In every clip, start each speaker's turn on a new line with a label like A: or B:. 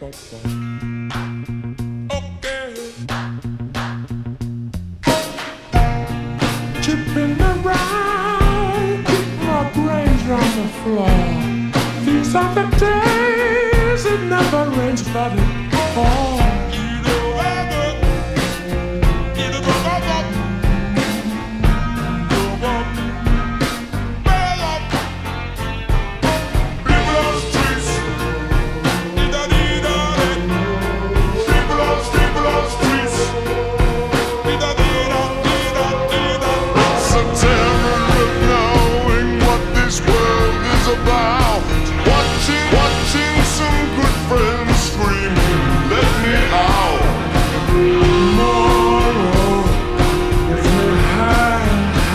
A: Okay. Chipping around, keep my brains on the floor. These are the days it never rains, but it falls.
B: Watching some good friends scream, let me out.
A: Tomorrow gets me high.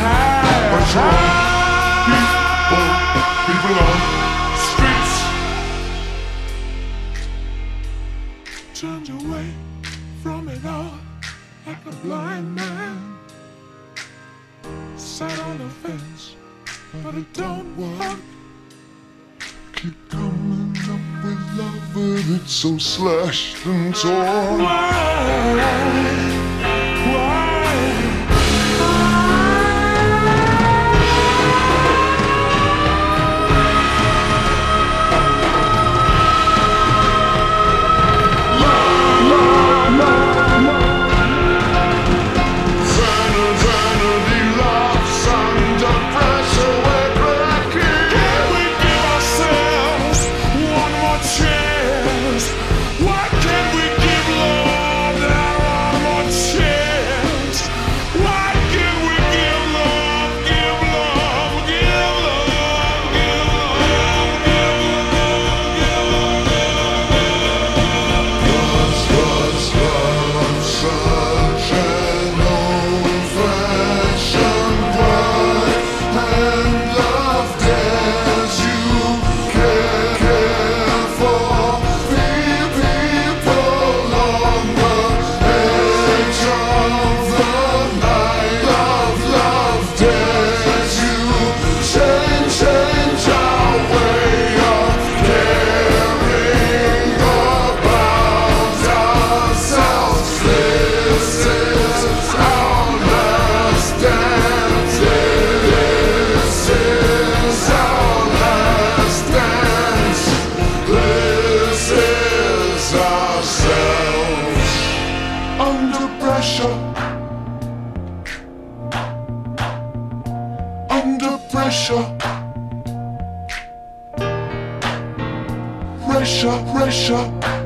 B: People on streets.
A: Turned away from it all like a blind man. Sat on the fence, but it don't work.
B: Keep coming up with love, but it's so slashed and torn.
A: Why? Under pressure, under pressure, pressure.